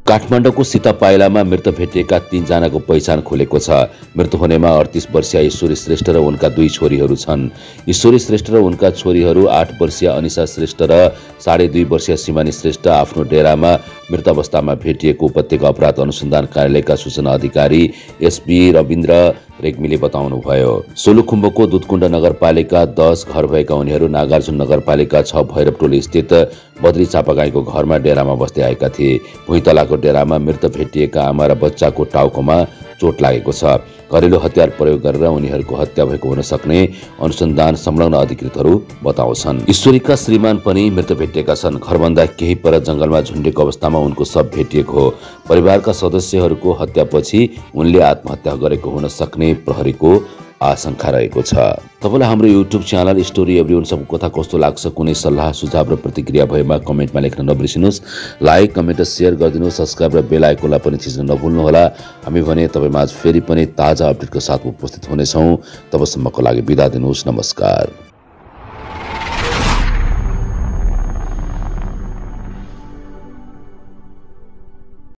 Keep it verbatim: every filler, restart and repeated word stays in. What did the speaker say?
काठमाडौँको सीतापाइलामा मृत भेटिएका तीनजनाको पहिचान खुलेको छ। मृत्यु हुनेमा अडतीस वर्षीय ईश्वरी श्रेष्ठ र उनका दुई छोरीहरू छन्। ईश्वरी श्रेष्ठ र उनका छोरीहरू आठ वर्षीय अनिशा श्रेष्ठ र साढे दुई वर्षीय सिमानी श्रेष्ठ आफ्नो डेरामा मृत अवस्थामा भेटिएको उपत्यका अपराध अनुसन्धान कार्यालयका सूचना अधिकारी एसबी रविन्द्र रेग्मीले बताउनुभयो। सोलुखुम्बुको दुधकुण्ड नगरपालिका दस घर भएका उनीहरू नागार्जुन नगरपालिका छ भैरवटोली स्थित बद्री चापागाईको घरमा डेरामा बस्दै आएका थिए। भुइँतलाको डेरामा मृत भेटिएका आमा र बच्चाको टाउकोमा चोट लागेको छ। घरेलु हतियार प्रयोग गरेर उनीहरूको हत्या भएको हुन सक्ने अनुसन्धान संलग्न अधिकृतहरू बताउँछन्। ईश्वरीका श्रीमान पनि मृत भेटिएका छन्। घरभन्दा केही पर जंगलमा झुन्डेको अवस्थामा उनको शव भेटिएको हो। परिवारका सदस्यहरूको हत्यापछि उनले आत्महत्या गरेको हुन सक्ने प्रहरीको आशंका रहेको छ। तपाईलाई हाम्रो युट्युब च्यानल स्टोरी एभ्रीवन सबको कथा कस्तो लाग्छ, कुनै सल्लाह सुझाव र प्रतिक्रिया भएमा कमेन्टमा लेख्न नबिर्सिनुहोस्। लाइक कमेन्ट र शेयर गरिदिनुहोस्। सब्स्क्राइब र बेल आइकनलाई पनि थिच्न नभुल्नुहोला। हामी भने तपाईमा आज फेरि पनि ताजा अपडेटको साथ उपस्थित हुनेछौँ। तबसम्मको लागि बिदा दिनुहोस्। नमस्कार।